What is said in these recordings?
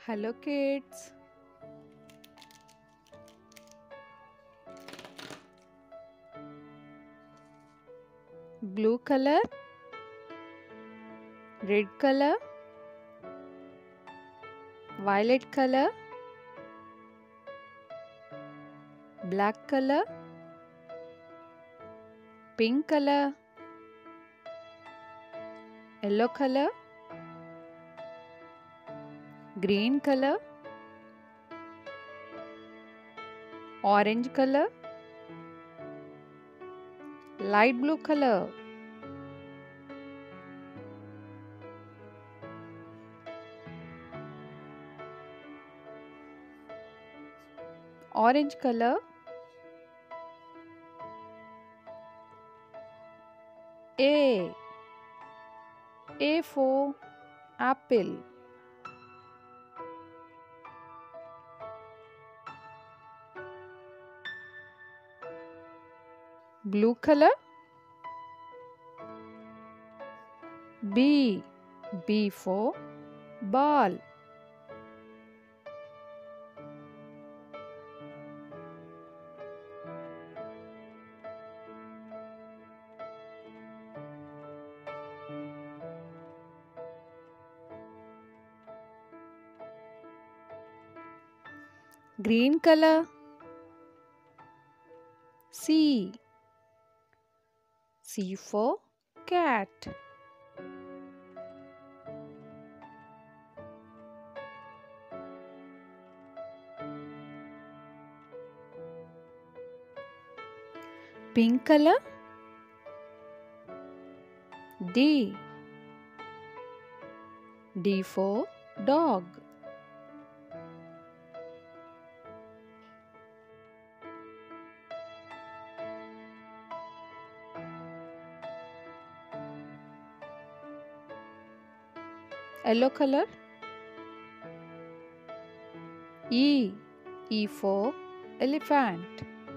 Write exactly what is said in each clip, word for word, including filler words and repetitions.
Hello kids. Blue color, red color, violet color, black color, pink color, yellow color, green color, orange color, light blue color, orange color, A, A for apple, blue color, B, B for ball, green color, C, C for cat, pink color, D, D for dog, yellow color, E, E for elephant,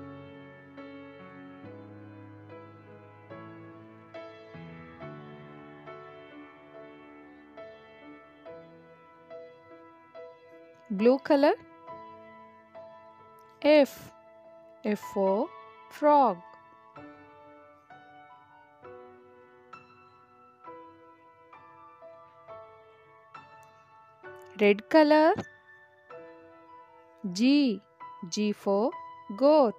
blue color, F, F for frog, red color, G, G for goat,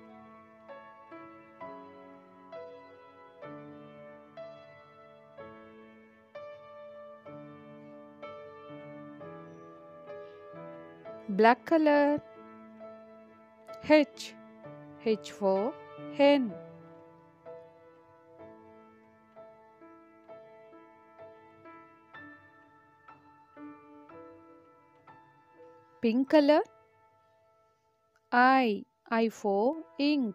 black color, H, H for hen, pink color, I, I for ink,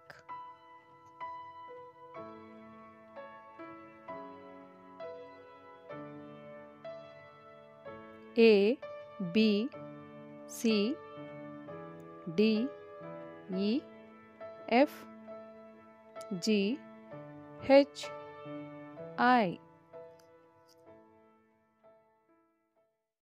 A, B, C, D, E, F, G, H, I.